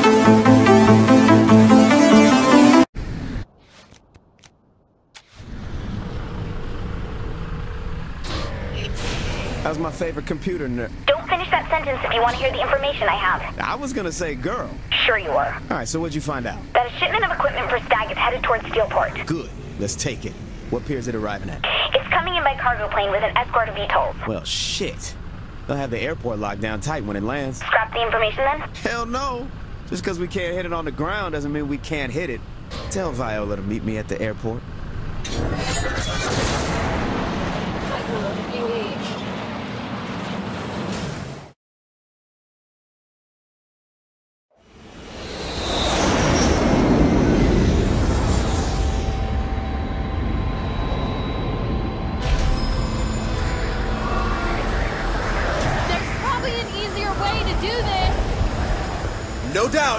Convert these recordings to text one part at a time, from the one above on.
How's my favorite computer nerd? Don't finish that sentence if you want to hear the information I have. I was gonna say girl. Sure you were. Alright, so what'd you find out? That a shipment of equipment for Stag is headed towards Steelport. Good. Let's take it. What pier is it arriving at? It's coming in by cargo plane with an escort of VTOLs. Well, shit. They'll have the airport locked down tight when it lands. Scrap the information then? Hell no. Just because we can't hit it on the ground doesn't mean we can't hit it. Tell Viola to meet me at the airport. No doubt.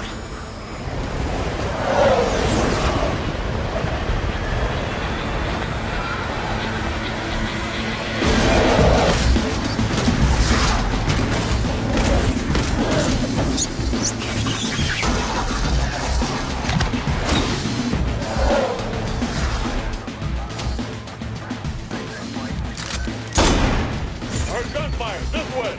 Heard gunfire this way.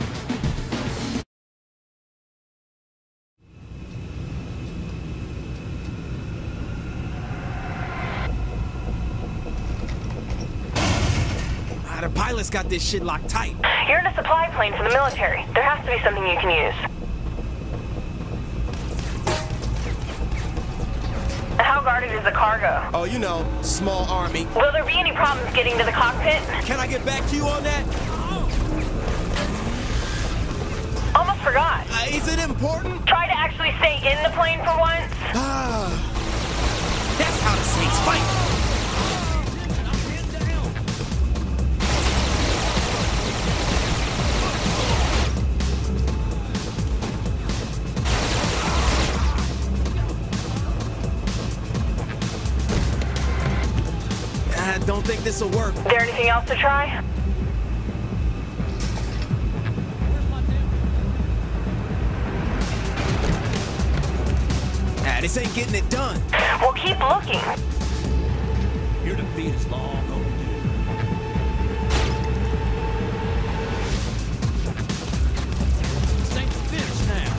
The pilot's got this shit locked tight. You're in a supply plane for the military. There has to be something you can use. How guarded is the cargo? Oh, you know, small army. Will there be any problems getting to the cockpit? Can I get back to you on that? Almost forgot. Is it important? Try to actually stay in the plane for once. That's how the Saints fight. I don't think this'll work. Is there anything else to try? This ain't getting it done. Well, keep looking. Your defeat is long overdue. This ain't finished now.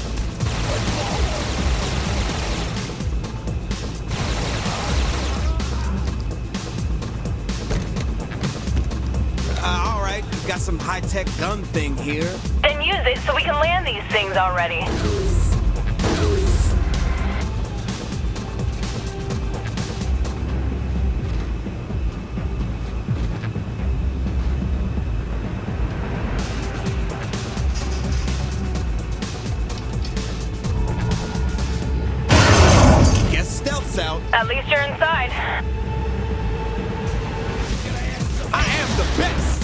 All right, got some high-tech gun thing here. Then use it so we can land these things already. Out. At least you're inside. I am the best.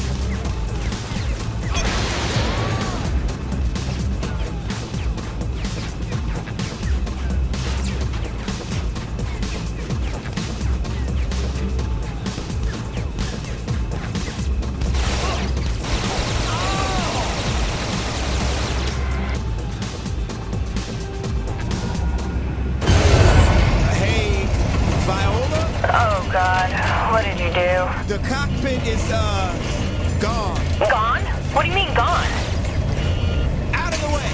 Oh, God. What did you do? The cockpit is, gone. Gone? What do you mean, gone? Out of the way!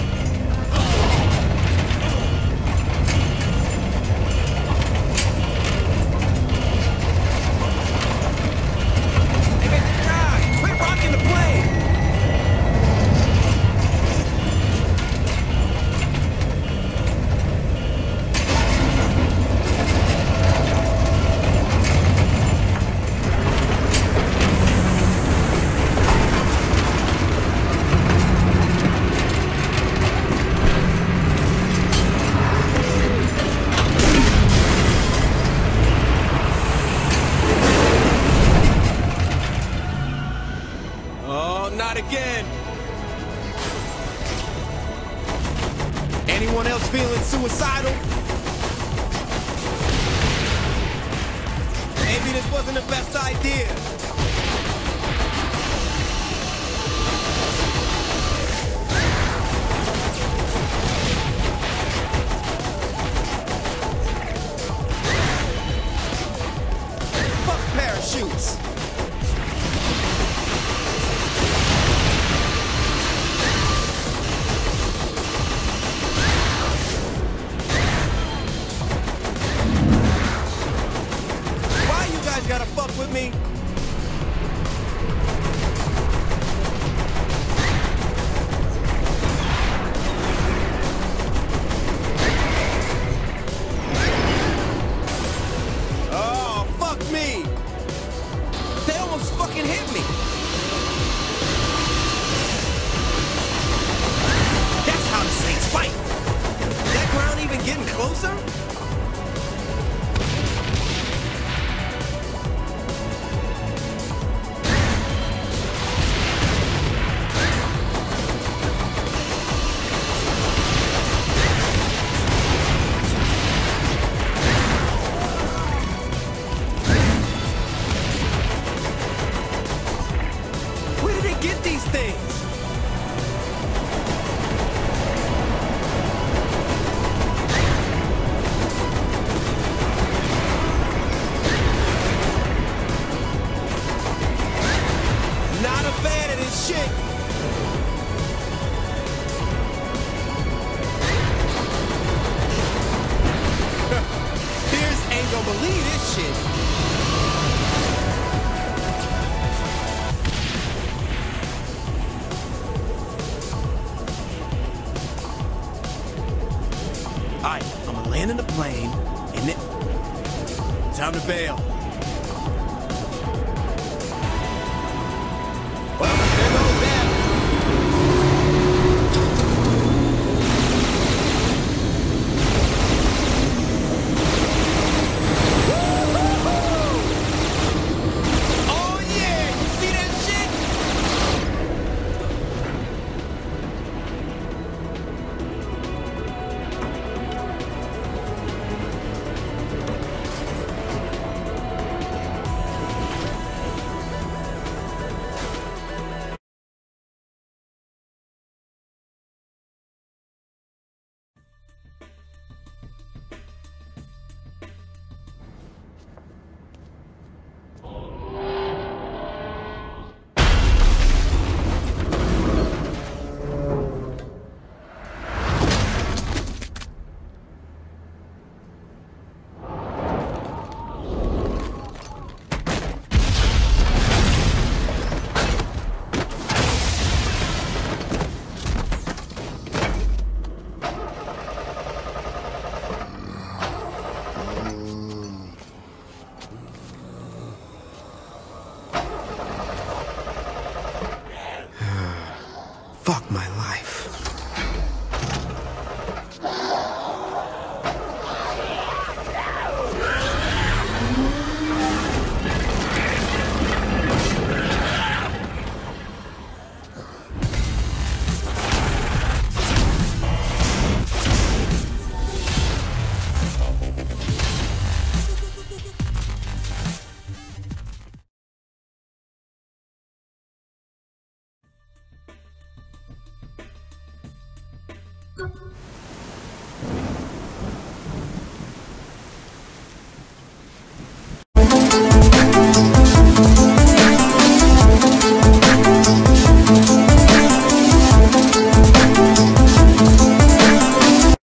Hey, God, quit rocking the plane! Not again. Anyone else feeling suicidal? Maybe this wasn't the best idea. it getting closer? Where did they get these things? Not a fan of this shit. Pierce ain't gonna believe this shit. Alright, I'm gonna land in the plane, and then time to bail.